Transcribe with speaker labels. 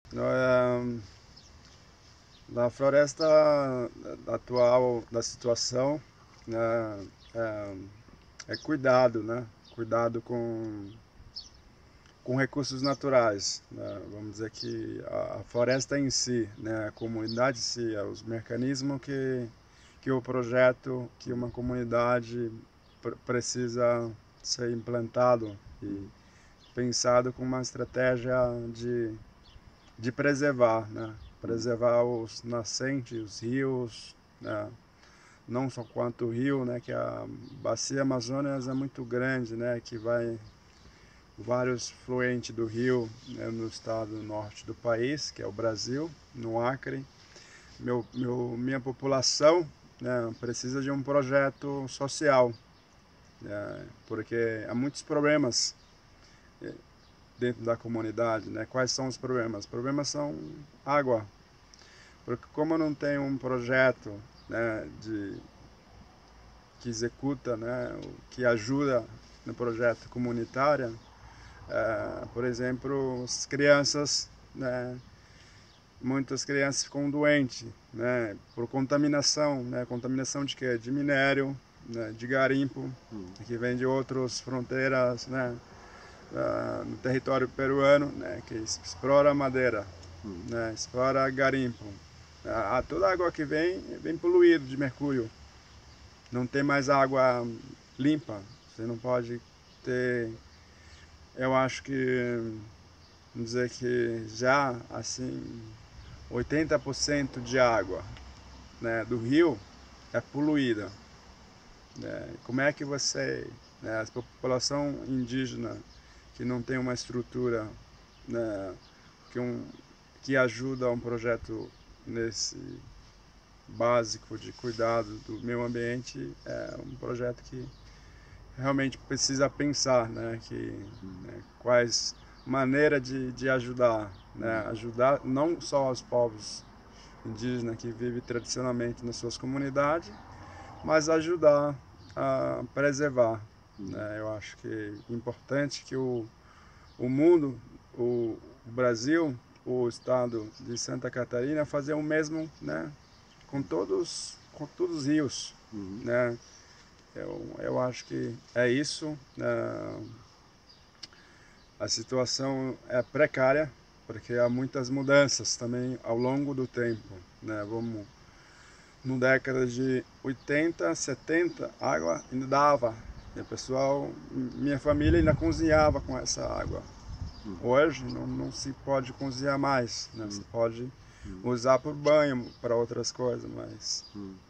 Speaker 1: Na floresta atual da situação, né, é cuidado, né? Cuidado com recursos naturais, né? Vamos dizer que a floresta em si, né? A comunidade em si, os mecanismos que o projeto, que uma comunidade precisa ser implantado e pensado com uma estratégia de preservar, né? Preservar os nascentes, os rios, né? Não só quanto o rio, né? Que a bacia amazônica é muito grande, né? Que vai vários fluentes do rio, né? No estado norte do país, que é o Brasil, no Acre. Minha população, né? Precisa de um projeto social, né? Porque há muitos problemas dentro da comunidade, né? Quais são os problemas? Os problemas são água, porque como não tem um projeto, né, que executa, né, que ajuda no projeto comunitário, por exemplo, as crianças, né, muitas crianças ficam doentes, né, por contaminação, né, contaminação de quê? De minério, né, de garimpo, que vem de outras fronteiras, né, no território peruano, né, que explora madeira, né, explora garimpo. Toda a água que vem poluída de mercúrio. Não tem mais água limpa. Você não pode ter. Eu acho que, vamos dizer que já assim 80% de água, né, do rio é poluída. Né? Como é que você, né, a população indígena que não tem uma estrutura, né, que ajuda a um projeto nesse básico de cuidado do meio ambiente, é um projeto que realmente precisa pensar, né, né, quais maneiras de ajudar, né, ajudar não só os povos indígenas que vivem tradicionalmente nas suas comunidades, mas ajudar a preservar. Né? Eu acho que é importante que o mundo, o Brasil, o estado de Santa Catarina fazer o mesmo, né, com todos os rios, né? Eu acho que é isso. A situação é precária porque há muitas mudanças também ao longo do tempo, né? Vamos no década de 80, 70, água ainda dava. E o pessoal, minha família ainda cozinhava com essa água. Hoje não se pode cozinhar mais, né? Você pode usar por banho, para outras coisas, mas